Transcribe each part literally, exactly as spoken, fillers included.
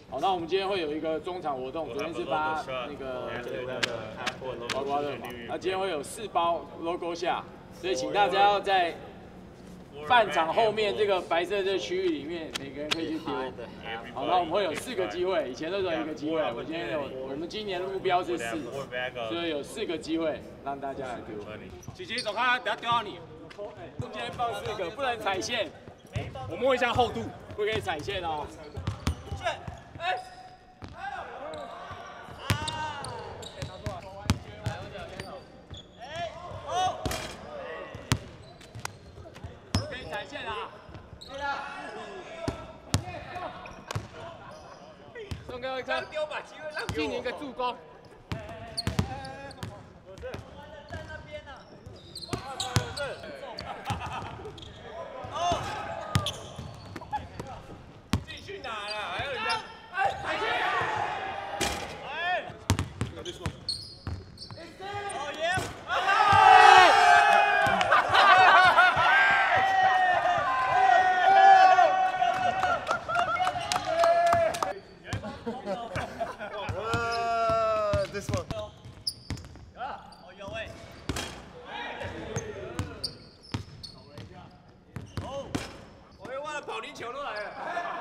好，那我们今天会有一个中场活动，昨天是发那个刮刮乐嘛，那今天会有四包 logo 下，所以请大家要在半场后面这个白色这个区域里面，每个人可以去丢。好，那我们会有四个机会，以前都只有一个机会，我今天有，我们今年的目标是四，所以有四个机会让大家来丢。琪琪走开，等下丢到你。中间放四个，不能踩线。我摸一下厚度，不可以踩线哦。哎。 踩线啊！送给我一个丢把机会让给你一个助攻。在那边呢。哦。自己去哪了？还有人家。哎，踩线！哎。哦耶！ This one. 哦有哎。哦，我又忘了保龄球都来了。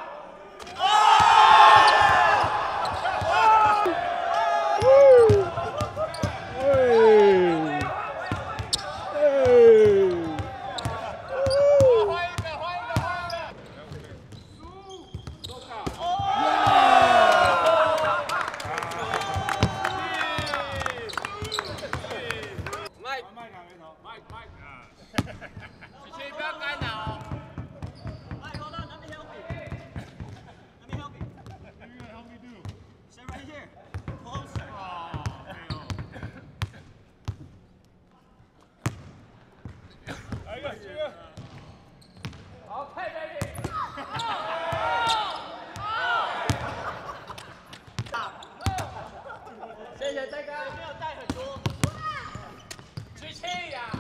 好，太美丽。谢谢大哥，没有带很多。举气呀！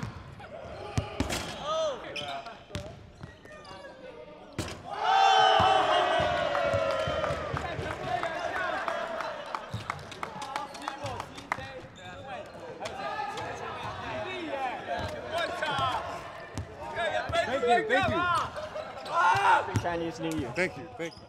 哦。Thank you, thank you. Happy Chinese New Year. Thank you, thank you.